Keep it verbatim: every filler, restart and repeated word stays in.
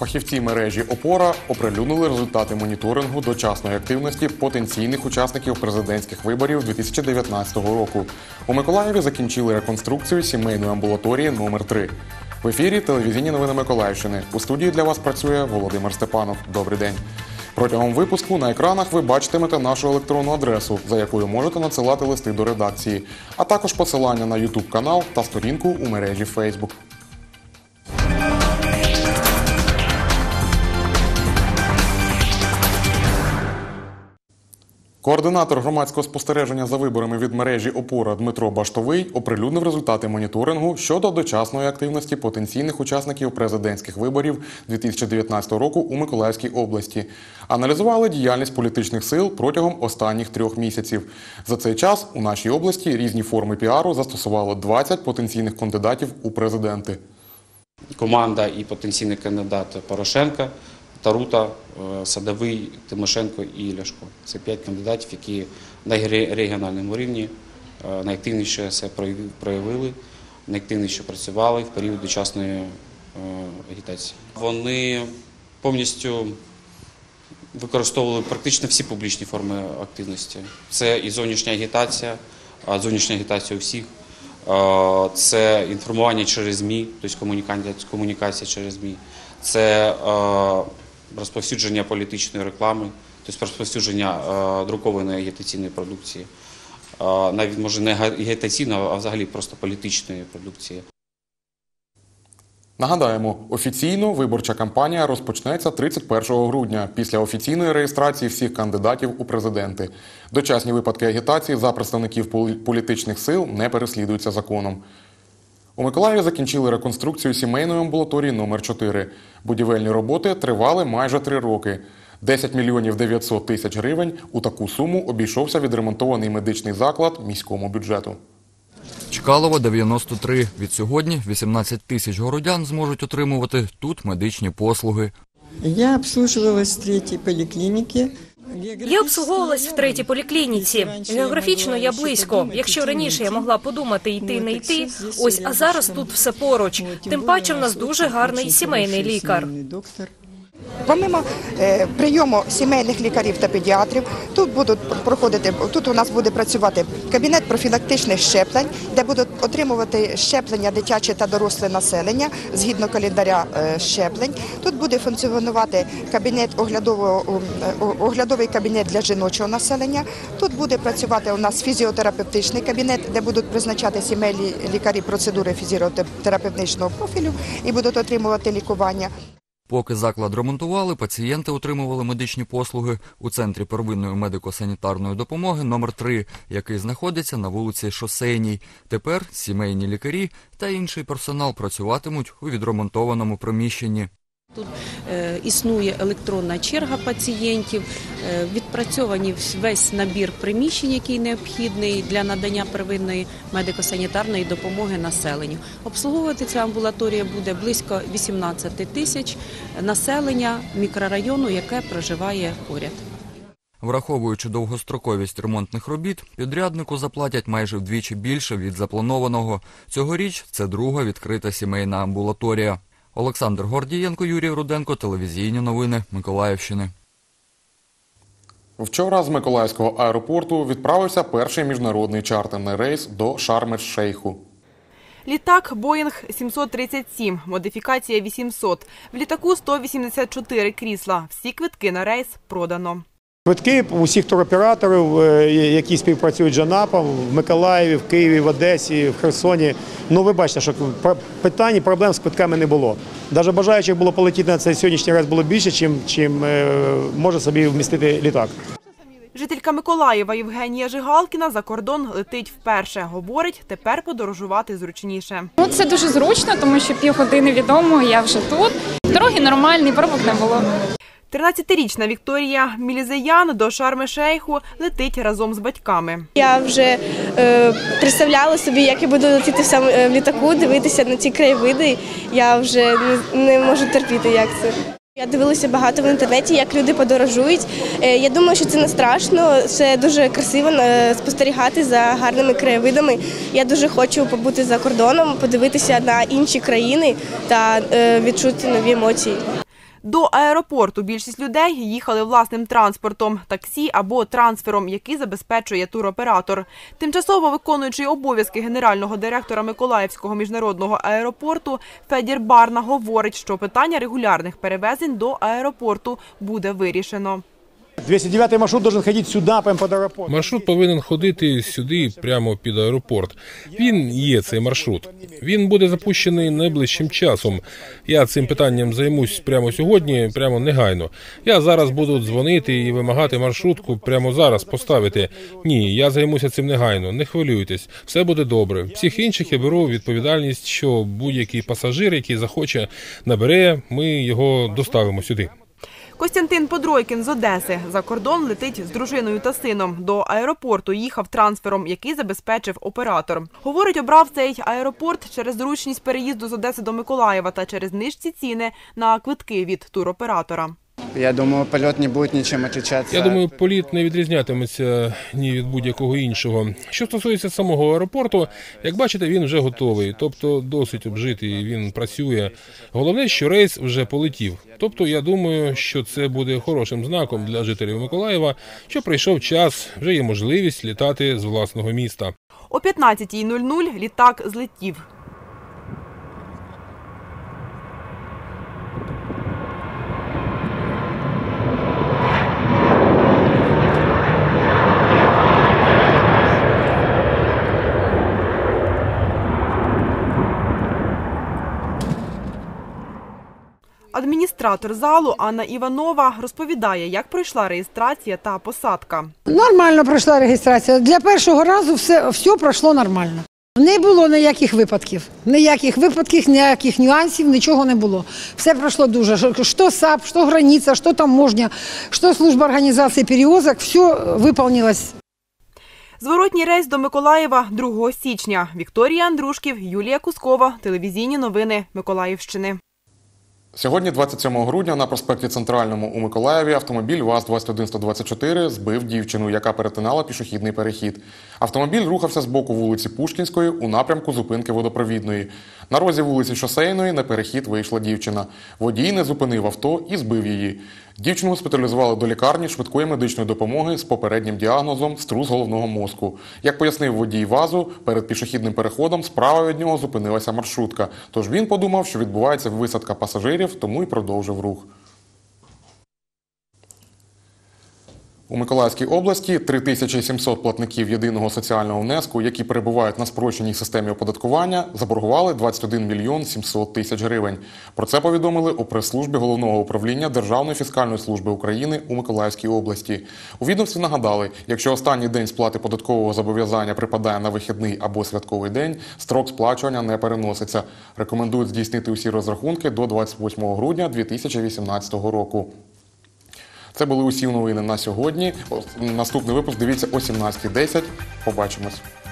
Фахівці мережі «Опора» оприлюднили результати моніторингу дочасної активності потенційних учасників президентських виборів дві тисячі дев'ятнадцятого року. У Миколаєві закінчили реконструкцію сімейної амбулаторії номер три. В ефірі телевізійні новини Миколаївщини. У студії для вас працює Володимир Степанов. Добрий день. Протягом випуску на екранах ви бачитимете нашу електронну адресу, за якою можете надсилати листи до редакції, а також посилання на ютуб-канал та сторінку у мережі Фейсбук. Координатор громадського спостереження за виборами від мережі «Опора» Дмитро Баштовий оприлюднив результати моніторингу щодо дочасної активності потенційних учасників президентських виборів дві тисячі дев'ятнадцятого року у Миколаївській області. Аналізували діяльність політичних сил протягом останніх трьох місяців. За цей час у нашій області різні форми піару застосувало двадцять потенційних кандидатів у президенти. Команда і потенційний кандидат Порошенка, Тарута, Садовий, Тимошенко і Ляшко. Це п'ять кандидатів, які на регіональному рівні найактивніше себе проявили, найактивніше працювали в період дочасної агітації. Вони повністю використовували практично всі публічні форми активності. Це і зовнішня агітація, а зовнішня агітація у всіх. Це інформування через ЗМІ, тобто комунікація через ЗМІ. Це розповсюдження політичної реклами, тобто розповсюдження друкованої агітаційної продукції. Навіть, може, не агітаційної, а взагалі просто політичної продукції. Нагадаємо, офіційно виборча кампанія розпочнеться тридцять першого грудня після офіційної реєстрації всіх кандидатів у президенти. Дочасні випадки агітації за представників політичних сил не переслідуються законом. У Миколаєві закінчили реконструкцію сімейної амбулаторії номер чотири. Будівельні роботи тривали майже три роки. десять мільйонів дев'ятсот тисяч гривень у таку суму обійшовся відремонтований медичний заклад міському бюджету. Чкалова, дев'яносто три. Від сьогодні вісімнадцять тисяч городян зможуть отримувати тут медичні послуги. Я обслуживалась в третій поліклініці. Я обслуговувалась в третій поліклініці. Географічно я близько. Якщо раніше я могла подумати йти, не йти, ось, а зараз тут все поруч. Тим паче в нас дуже гарний сімейний лікар. Помимо е, прийому сімейних лікарів та педіатрів, тут будуть проходити, тут у нас буде працювати кабінет профілактичних щеплень, де будуть отримувати щеплення дитяче та доросле населення згідно календаря е, щеплень. Тут буде функціонувати кабінет оглядового, оглядовий кабінет для жіночого населення. Тут буде працювати у нас фізіотерапевтичний кабінет, де будуть призначати сімейні лікарі процедури фізіотерапевтичного профілю і будуть отримувати лікування. Поки заклад ремонтували, пацієнти отримували медичні послуги у Центрі первинної медико-санітарної допомоги номер три, який знаходиться на вулиці Шосейній. Тепер сімейні лікарі та інший персонал працюватимуть у відремонтованому приміщенні. Тут е, існує електронна черга пацієнтів, е, відпрацьовані весь набір приміщень, який необхідний для надання первинної медико-санітарної допомоги населенню. Обслуговувати ця амбулаторія буде близько вісімнадцяти тисяч населення мікрорайону, яке проживає поряд. Враховуючи довгостроковість ремонтних робіт, підряднику заплатять майже вдвічі більше від запланованого. Цьогоріч це друга відкрита сімейна амбулаторія. Олександр Гордієнко, Юрій Руденко, телевізійні новини Миколаївщини. Вчора з Миколаївського аеропорту відправився перший міжнародний чартерний рейс до Шарм-ель-Шейху. Літак «Боїнг сімсот тридцять сім», модифікація вісімсот. В літаку сто вісімдесят чотири крісла. Всі квитки на рейс продано. Квитки у всіх туроператорів, які співпрацюють з ЖАНАПом, в Миколаєві, в Києві, в Одесі, в Херсоні. Ну, ви бачите, що питань і проблем з квитками не було. Навіть бажаючих було полетіти на цей сьогоднішній рейс було більше, чим, чим може собі вмістити літак. Жителька Миколаєва Євгенія Жигалкіна за кордон летить вперше. Говорить, тепер подорожувати зручніше. Ну, це дуже зручно, тому що півгодини від дому, я вже тут. Дороги нормальні, пробок не було. тринадцятирічна Вікторія Мілізеян до Шарм-ель-Шейху летить разом з батьками. Я вже е, представляла собі, як я буду летіти в, сам, в літаку, дивитися на ці краєвиди. Я вже не, не можу терпіти, як це. Я дивилася багато в інтернеті, як люди подорожують. Я думаю, що це не страшно, це дуже красиво спостерігати за гарними краєвидами. Я дуже хочу побути за кордоном, подивитися на інші країни та відчути нові емоції. До аеропорту більшість людей їхали власним транспортом – таксі або трансфером, який забезпечує туроператор. Тимчасово виконуючий обов'язки генерального директора Миколаївського міжнародного аеропорту Федір Барна говорить, що питання регулярних перевезень до аеропорту буде вирішено. двісті дев'ятий маршрут має ходити сюди, прямо під аеропорт. Маршрут повинен ходити сюди, прямо під аеропорт. Він є, цей маршрут. Він буде запущений найближчим часом. Я цим питанням займусь прямо сьогодні, прямо негайно. Я зараз буду дзвонити і вимагати маршрутку прямо зараз поставити. Ні, я займуся цим негайно, не хвилюйтесь. Все буде добре. Всіх інших я беру відповідальність, що будь-який пасажир, який захоче, набере, ми його доставимо сюди. Костянтин Подройкін з Одеси за кордон летить з дружиною та сином. До аеропорту їхав трансфером, який забезпечив оператор. Говорить, обрав цей аеропорт через зручність переїзду з Одеси до Миколаєва та через нижчі ціни на квитки від туроператора. Я думаю, польот не буде нічим відрізнятися. Я думаю, політ не відрізнятиметься ні від будь-якого іншого. Що стосується самого аеропорту, як бачите, він вже готовий, тобто досить обжитий, він працює. Головне, що рейс вже полетів. Тобто, я думаю, що це буде хорошим знаком для жителів Миколаєва, що прийшов час, вже є можливість літати з власного міста. О п'ятнадцятій нуль нуль літак злетів. Адміністратор залу Анна Іванова розповідає, як пройшла реєстрація та посадка. Нормально пройшла реєстрація. Для першого разу все, все пройшло нормально. Не було ніяких випадків. Ніяких випадків, ніяких нюансів, нічого не було. Все пройшло дуже. Що САП, що границя, що таможня, що служба організації перевозок, все виконалось. Зворотній рейс до Миколаєва другого січня. Вікторія Андрушків, Юлія Кускова. Телевізійні новини Миколаївщини. Сьогодні, двадцять сьомого грудня, на проспекті Центральному у Миколаєві автомобіль ВАЗ двадцять один сто двадцять чотири збив дівчину, яка перетинала пішохідний перехід. Автомобіль рухався з боку вулиці Пушкінської у напрямку зупинки водопровідної. На розі вулиці Шосейної на перехід вийшла дівчина. Водій не зупинив авто і збив її. Дівчину госпіталізували до лікарні швидкої медичної допомоги з попереднім діагнозом струс головного мозку. Як пояснив водій ВАЗу, перед пішохідним переходом справа від нього зупинилася маршрутка. Тож він подумав, що відбувається висадка пасажирів, тому й продовжив рух. У Миколаївській області три тисячі сімсот платників єдиного соціального внеску, які перебувають на спрощеній системі оподаткування, заборгували двадцять один мільйон сімсот тисяч гривень. Про це повідомили у прес-службі Головного управління Державної фіскальної служби України у Миколаївській області. У відомстві нагадали, якщо останній день сплати податкового зобов'язання припадає на вихідний або святковий день, строк сплачування не переноситься. Рекомендують здійснити усі розрахунки до двадцять восьмого грудня дві тисячі вісімнадцятого року. Це були усі новини на сьогодні. Наступний випуск дивіться о сімнадцятій десять. Побачимось.